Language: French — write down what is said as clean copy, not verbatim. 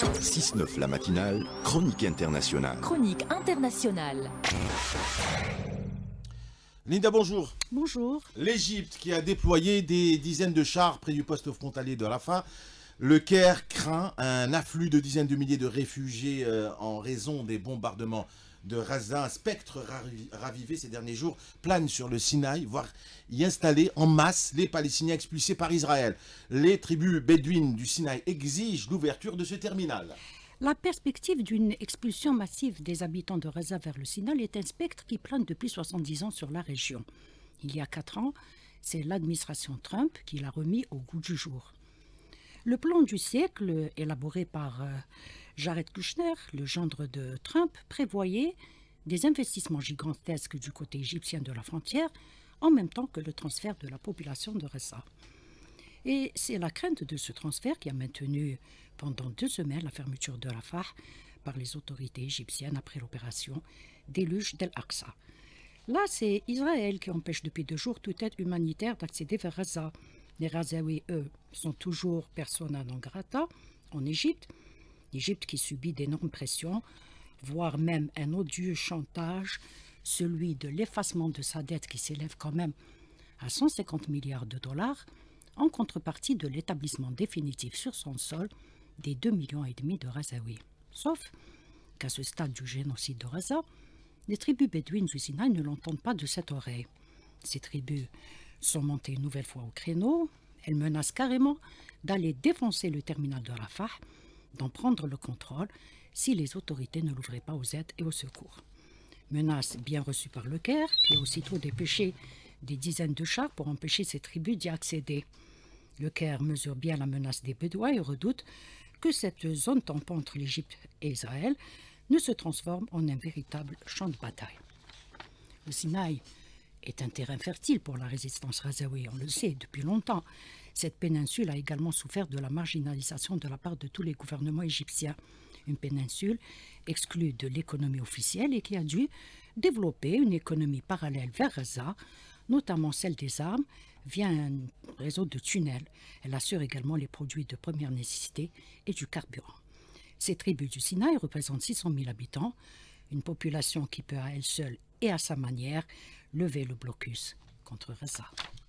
6-9 la matinale, chronique internationale. Chronique internationale. Linda, bonjour. Bonjour. L'Égypte qui a déployé des dizaines de chars près du poste frontalier de Rafah. Le Caire craint un afflux de dizaines de milliers de réfugiés en raison des bombardements de Gaza. Un spectre ravivé ces derniers jours plane sur le Sinaï, voire y installer en masse les Palestiniens expulsés par Israël. Les tribus bédouines du Sinaï exigent l'ouverture de ce terminal. La perspective d'une expulsion massive des habitants de Gaza vers le Sinaï est un spectre qui plane depuis 70 ans sur la région. Il y a 4 ans, c'est l'administration Trump qui l'a remis au goût du jour. Le plan du siècle, élaboré par Jared Kushner, le gendre de Trump, prévoyait des investissements gigantesques du côté égyptien de la frontière, en même temps que le transfert de la population de Gaza. Et c'est la crainte de ce transfert qui a maintenu pendant 2 semaines la fermeture de Rafah par les autorités égyptiennes après l'opération Déluge d'El-Aqsa. Là, c'est Israël qui empêche depuis 2 jours toute aide humanitaire d'accéder vers Gaza. Les Gazaouis, eux, sont toujours persona non grata en Égypte. L'Égypte qui subit d'énormes pressions, voire même un odieux chantage, celui de l'effacement de sa dette qui s'élève quand même à 150 milliards de dollars, en contrepartie de l'établissement définitif sur son sol des 2,5 millions de Gazaouis. Sauf qu'à ce stade du génocide de Gaza, les tribus bédouines du Sinaï ne l'entendent pas de cette oreille. Ces tribus sont montées une nouvelle fois au créneau. Elles menacent carrément d'aller défoncer le terminal de Rafah, d'en prendre le contrôle si les autorités ne l'ouvraient pas aux aides et aux secours. Menace bien reçue par le Caire, qui a aussitôt dépêché des dizaines de chars pour empêcher ces tribus d'y accéder. Le Caire mesure bien la menace des Bédouins et redoute que cette zone tampon entre l'Égypte et Israël ne se transforme en un véritable champ de bataille. Le Sinaï est un terrain fertile pour la résistance gazaouie, on le sait depuis longtemps. Cette péninsule a également souffert de la marginalisation de la part de tous les gouvernements égyptiens. Une péninsule exclue de l'économie officielle et qui a dû développer une économie parallèle vers Gaza, notamment celle des armes, via un réseau de tunnels. Elle assure également les produits de première nécessité et du carburant. Ces tribus du Sinaï représentent 600 000 habitants, une population qui peut à elle seule et à sa manière lever le blocus contre Gaza.